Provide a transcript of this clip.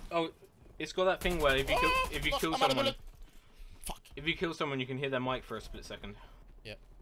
Oh, it's got that thing where if you kill someone, Fuck. if you kill someone, you can hear their mic for a split second. Yep.